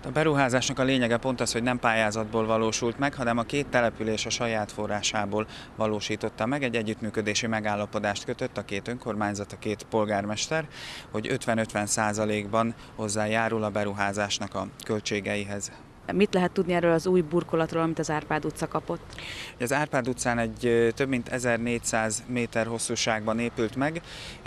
A beruházásnak a lényege pont az, hogy nem pályázatból valósult meg, hanem a két település a saját forrásából valósította meg. Egy együttműködési megállapodást kötött a két önkormányzat, a két polgármester, hogy 50-50%-ban hozzájárul a beruházásnak a költségeihez. Mit lehet tudni erről az új burkolatról, amit az Árpád utca kapott? Az Árpád utcán egy több mint 1400 méter hosszúságban épült meg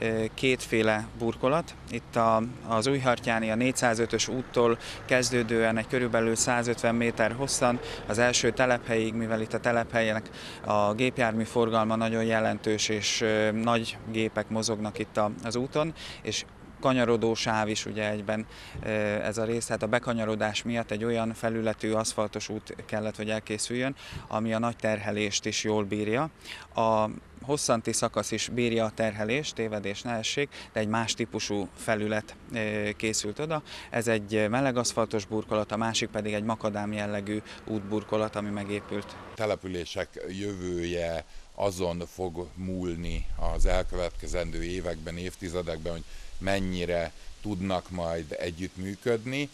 kétféle burkolat. Itt az Újhartyáni a 405-ös úttól kezdődően egy körülbelül 150 méter hosszan az első telephelyig, mivel itt a telephelyenek a gépjármű forgalma nagyon jelentős, és nagy gépek mozognak itt az úton, és kanyarodó sáv is ugye egyben ez a rész, tehát a bekanyarodás miatt egy olyan felületű aszfaltos út kellett, hogy elkészüljön, ami a nagy terhelést is jól bírja. A hosszanti szakasz is bírja a terhelést, tévedés ne essék, de egy más típusú felület készült oda. Ez egy meleg aszfaltos burkolat, a másik pedig egy makadám jellegű útburkolat, ami megépült. A települések jövője azon fog múlni az elkövetkezendő években, évtizedekben, hogy mennyire tudnak majd együttműködni.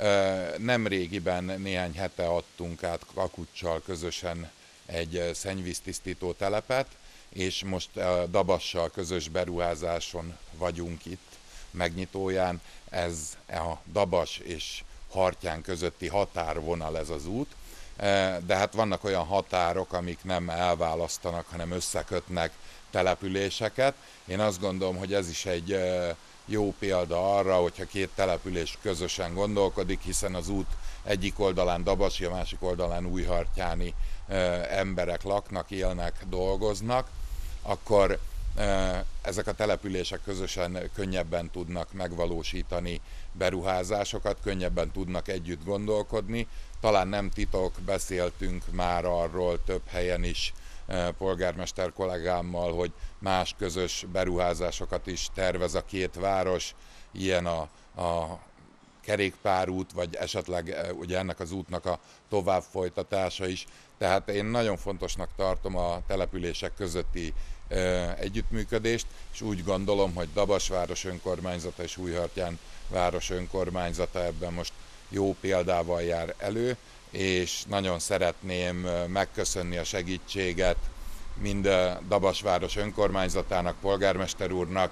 Nemrégiben, néhány hete adtunk át Kakuccsal közösen egy szennyvíztisztító telepet, és most Dabassal közös beruházáson vagyunk itt, megnyitóján. Ez a Dabas és Hartyán közötti határvonal ez az út, de hát vannak olyan határok, amik nem elválasztanak, hanem összekötnek településeket. Én azt gondolom, hogy ez is egy jó példa arra, hogyha két település közösen gondolkodik, hiszen az út egyik oldalán dabasi, a másik oldalán újhartyáni emberek laknak, élnek, dolgoznak, akkor ezek a települések közösen könnyebben tudnak megvalósítani beruházásokat, könnyebben tudnak együtt gondolkodni. Talán nem titok, beszéltünk már arról több helyen is polgármester kollégámmal, hogy más közös beruházásokat is tervez a két város, ilyen a kerékpárút, vagy esetleg ugye ennek az útnak a továbbfolytatása is. Tehát én nagyon fontosnak tartom a települések közötti együttműködést, és úgy gondolom, hogy Dabas város önkormányzata és Újhartyán város önkormányzata ebben most jó példával jár elő, és nagyon szeretném megköszönni a segítséget mind a Dabas város önkormányzatának, polgármester úrnak,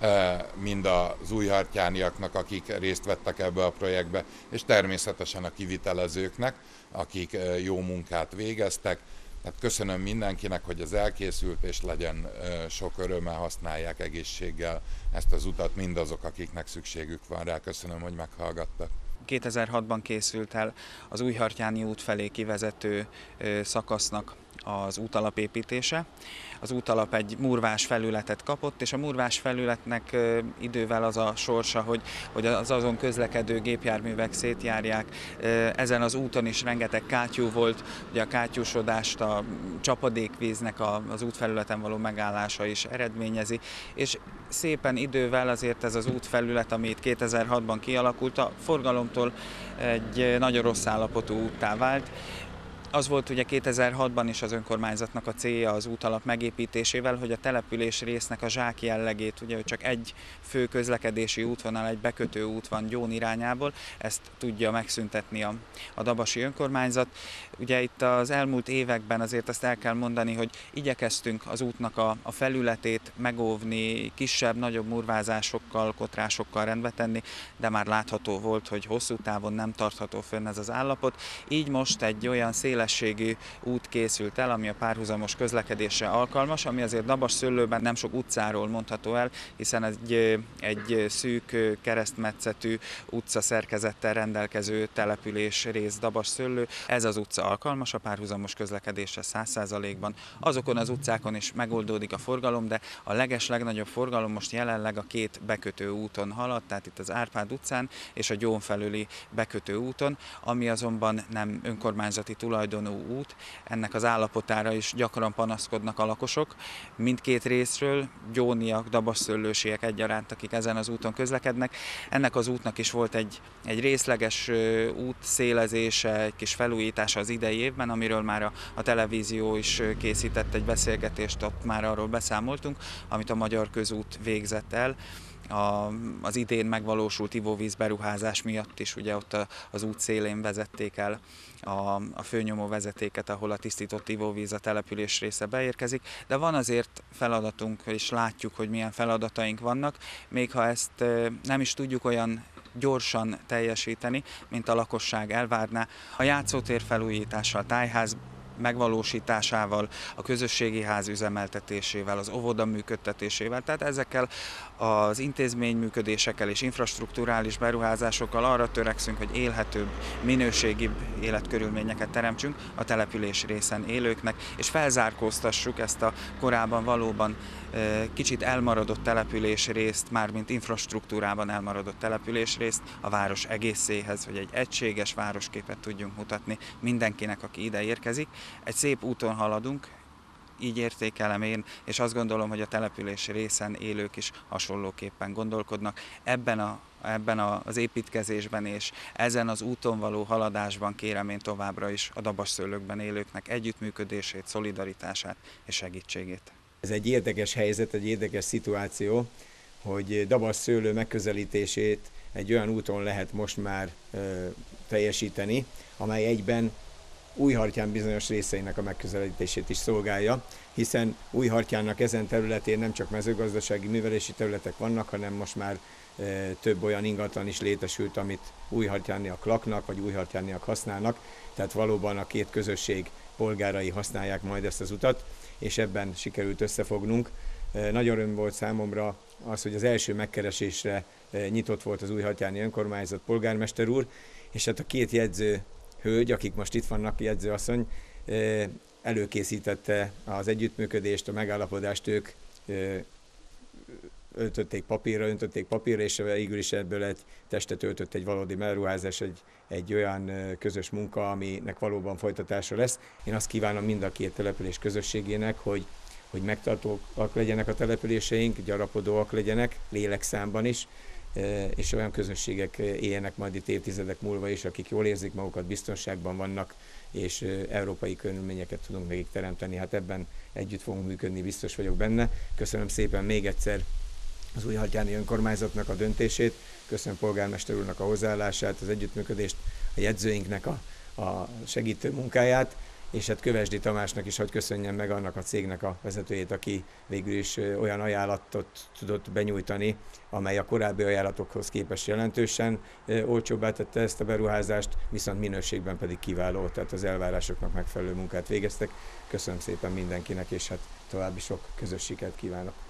mind az újhartyániaknak, akik részt vettek ebbe a projektbe, és természetesen a kivitelezőknek, akik jó munkát végeztek. Hát köszönöm mindenkinek, hogy ez elkészült, és legyen sok örömmel, használják egészséggel ezt az utat mindazok, akiknek szükségük van rá. Köszönöm, hogy meghallgattak. 2006-ban készült el az Újhartyáni út felé kivezető szakasznak az útalapépítése. Az útalap egy murvás felületet kapott, és a murvás felületnek idővel az a sorsa, hogy az azon közlekedő gépjárművek szétjárják. Ezen az úton is rengeteg kátyú volt, ugye a kátyúsodást a csapadékvíznek az útfelületen való megállása is eredményezi, és szépen idővel azért ez az útfelület, ami itt 2006-ban kialakult, a forgalomtól egy nagyon rossz állapotú úttá vált. Az volt ugye 2006-ban is az önkormányzatnak a célja az útalap megépítésével, hogy a település résznek a zsák jellegét, ugye hogy csak egy fő közlekedési útvonal, egy bekötő út van Gyón irányából, ezt tudja megszüntetni a dabasi önkormányzat. Ugye itt az elmúlt években azért azt el kell mondani, hogy igyekeztünk az útnak a felületét megóvni, kisebb, nagyobb murvázásokkal, kotrásokkal rendbe tenni, de már látható volt, hogy hosszú távon nem tartható fönn ez az állapot. Így most egy olyan szélességű út készült el, ami a párhuzamos közlekedésre alkalmas, ami azért Dabas-Szőlőben nem sok utcáról mondható el, hiszen egy szűk keresztmetszetű utca szerkezettel rendelkező település rész Dabas-Szőlő. Ez az utca alkalmas a párhuzamos közlekedésre 100%-ban. Azokon az utcákon is megoldódik a forgalom, de a legnagyobb forgalom most jelenleg a két bekötő úton halad, tehát itt az Árpád utcán és a Gyón felüli bekötő úton, ami azonban nem önkormányzati tulajdonú út. Ennek az állapotára is gyakran panaszkodnak a lakosok mindkét részről, gyóniak, dabasszőlősiek egyaránt, akik ezen az úton közlekednek. Ennek az útnak is volt egy részleges útszélezése, egy kis felújítása az idei évben, amiről már a televízió is készített egy beszélgetést, ott már arról beszámoltunk, amit a Magyar Közút végzett el. az idén megvalósult ivóvíz beruházás miatt is, ugye ott az út szélén vezették el a főnyomó vezetéket, ahol a tisztított ivóvíz a település része beérkezik, de van azért feladatunk, és látjuk, hogy milyen feladataink vannak, még ha ezt nem is tudjuk olyan gyorsan teljesíteni, mint a lakosság elvárná. A játszótér felújítással, a tájház megvalósításával, a közösségi ház üzemeltetésével, az óvoda működtetésével, tehát ezekkel az intézményműködésekkel és infrastrukturális beruházásokkal arra törekszünk, hogy élhetőbb, minőségibb életkörülményeket teremtsünk a település részen élőknek, és felzárkóztassuk ezt a korábban valóban kicsit elmaradott településrészt, mármint infrastruktúrában elmaradott településrészt a város egészéhez, hogy egy egységes városképet tudjunk mutatni mindenkinek, aki ide érkezik. Egy szép úton haladunk, így értékelem én, és azt gondolom, hogy a település részen élők is hasonlóképpen gondolkodnak. Ebben az építkezésben és ezen az úton való haladásban kérem én továbbra is a Dabasszőlőkben élőknek együttműködését, szolidaritását és segítségét. Ez egy érdekes helyzet, egy érdekes szituáció, hogy Dabasszőlő megközelítését egy olyan úton lehet most már teljesíteni, amely egyben Újhartyán bizonyos részeinek a megközelítését is szolgálja, hiszen Újhartyánnak ezen területén nem csak mezőgazdasági művelési területek vannak, hanem most már több olyan ingatlan is létesült, amit újhartyániak laknak, vagy újhartyániak használnak, tehát valóban a két közösség polgárai használják majd ezt az utat, és ebben sikerült összefognunk. Nagyon öröm volt számomra az, hogy az első megkeresésre nyitott volt az újhartyáni önkormányzat, polgármester úr, és hát a két jegyző hölgy, akik most itt vannak, jegyzőasszony, előkészítette az együttműködést, a megállapodást, ők öntötték papírra, és végül is ebből egy testet öltött egy valódi beruházás, egy olyan közös munka, aminek valóban folytatása lesz. Én azt kívánom mind a két település közösségének, hogy megtartóak legyenek a településeink, gyarapodóak legyenek, lélekszámban is, és olyan közösségek éljenek majd itt évtizedek múlva is, akik jól érzik magukat, biztonságban vannak, és európai körülményeket tudunk nekik teremteni. Hát ebben együtt fogunk működni, biztos vagyok benne. Köszönöm szépen még egyszer az újhartyáni önkormányzatnak a döntését, köszönöm polgármester úrnak a hozzáállását, az együttműködést, a jegyzőinknek a segítő munkáját, és hát Kövesdi Tamásnak is hadd köszönjem meg, annak a cégnek a vezetőjét, aki végül is olyan ajánlatot tudott benyújtani, amely a korábbi ajánlatokhoz képest jelentősen olcsóbbá tette ezt a beruházást, viszont minőségben pedig kiváló, tehát az elvárásoknak megfelelő munkát végeztek. Köszönöm szépen mindenkinek, és hát további sok közös sikert kívánok!